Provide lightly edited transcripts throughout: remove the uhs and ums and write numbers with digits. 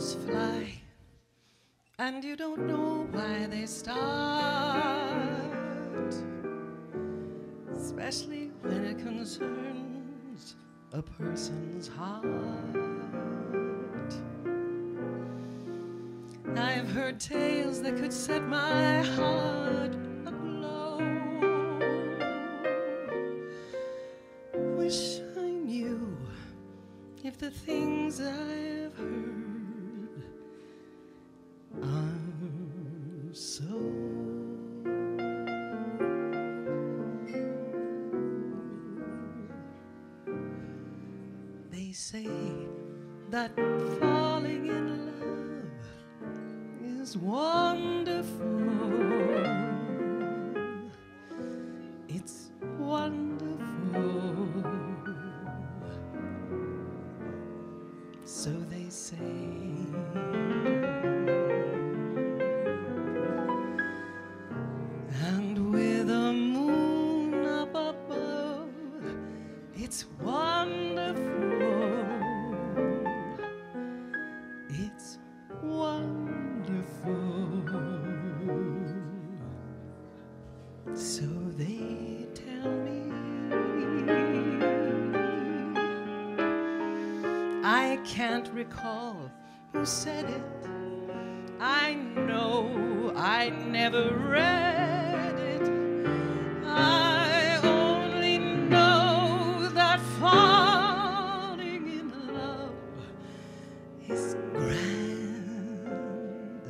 arrows fly, and you don't know why they start, especially when it concerns a person's heart. I've heard tales that could set my heart aglow. Wish I knew if the things I've heard are so. They say that falling in love is wonderful. It's wonderful. So they say. And with a moon up above, it's wonderful. It's wonderful. So they tell me. I can't recall who said it. I know I never read it. I only know that falling in love is grand,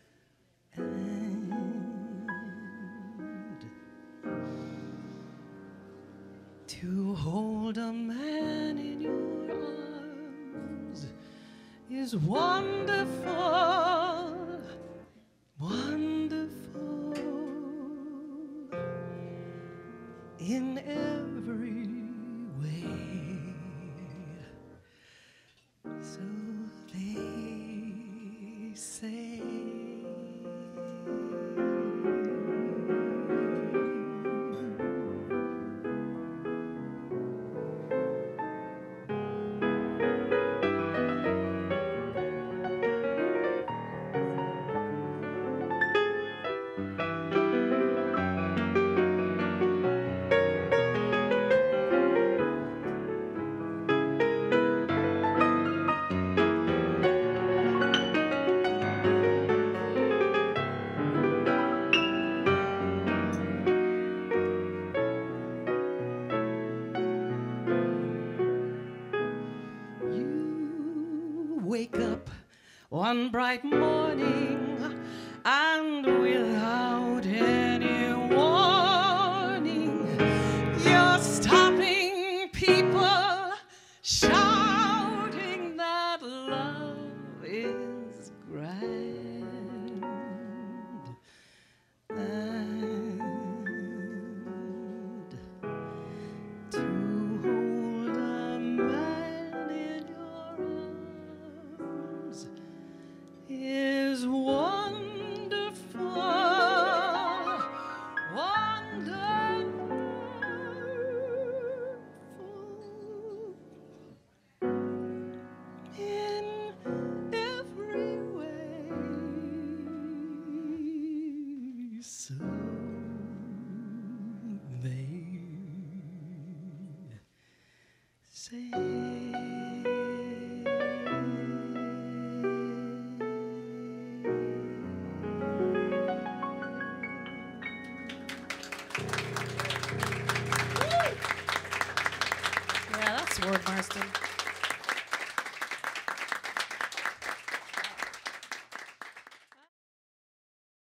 and to hold a man in your arms is wonderful, wonderful in every way. So they say. Wake up one bright morning and without any warning, you're stopping people shouting that love is grand. And to hold a man in your arms is wonderful, wonderful in every way. So they say. Yeah, that's Ward Marston.